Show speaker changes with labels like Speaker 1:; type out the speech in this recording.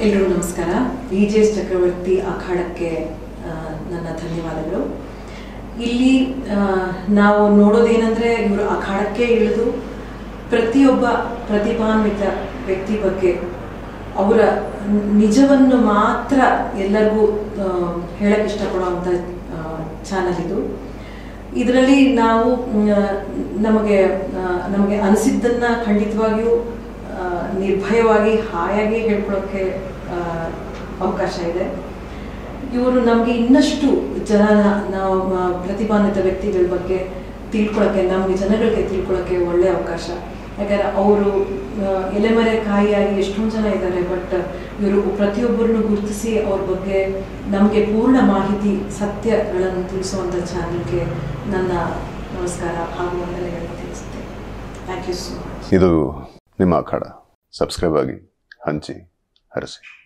Speaker 1: ಎಲ್ಲರಿಗೂ ನಮಸ್ಕಾರ. ವಿಜೇಶ್ ಚಕ್ರವರ್ತಿ ಅಖಾಡಕ್ಕೆ ನನ್ನ ಧನ್ಯವಾದಗಳು. ಇಲ್ಲಿ ನಾವು ನೋಡೋದೇನೆಂದರೆ, ಇವರು ಅಖಾಡಕ್ಕೆ ಇಳಿದು ಪ್ರತಿಯೊಬ್ಬ ಪ್ರತಿಭಾನ್ವಿತ ವ್ಯಕ್ತಿ ಬಗ್ಗೆ ಅವರ ನಿಜವನ್ನು ಮಾತ್ರ ಎಲ್ಲರಿಗೂ ಹೇಳಕ್ಕೆ ಇಷ್ಟಪಡುವಂಥ ಚಾನಲ್ ಇದು. ಇದರಲ್ಲಿ ನಾವು ನಮಗೆ ಅನಿಸಿದ್ದನ್ನು ಖಂಡಿತವಾಗಿಯೂ ನಿರ್ಭಯವಾಗಿ ಹಾಯಾಗಿ ಹೇಳ್ಕೊಳ್ಳೋಕ್ಕೆ ಅವಕಾಶ ಇದೆ. ಇವರು ನಮಗೆ ಇನ್ನಷ್ಟು ನಾವು ಪ್ರತಿಭಾನ್ವಿತ ವ್ಯಕ್ತಿಗಳ ಬಗ್ಗೆ ತಿಳ್ಕೊಳ್ಳೋಕ್ಕೆ, ನಮಗೆ ಜನಗಳಿಗೆ ತಿಳ್ಕೊಳ್ಳೋಕ್ಕೆ ಒಳ್ಳೆಯ ಅವಕಾಶ. ಯಾಕಂದರೆ ಅವರು ಎಲೆಮರೆ ಕಾಯಿಯಾಗಿ ಎಷ್ಟೊಂದು ಜನ ಇದ್ದಾರೆ, ಬಟ್ ಇವರು ಪ್ರತಿಯೊಬ್ಬರನ್ನು ಗುರುತಿಸಿ ಅವ್ರ ಬಗ್ಗೆ ನಮಗೆ ಪೂರ್ಣ ಮಾಹಿತಿ, ಸತ್ಯಗಳನ್ನು ತಿಳಿಸುವಂಥ ಚಾನಲ್ಗೆ ನನ್ನ ನಮಸ್ಕಾರ ಹಾಗೂ ವಂದನೆಗಳನ್ನು ತಿಳಿಸುತ್ತೇನೆ. Thank you so much.
Speaker 2: ಇದು ನಿಮ್ಮ ಅಖಾಡ. ಸಬ್ಸ್ಕ್ರೈಬ್ ಆಗಿ, ಹಂಚಿ, ಹರಸಿ.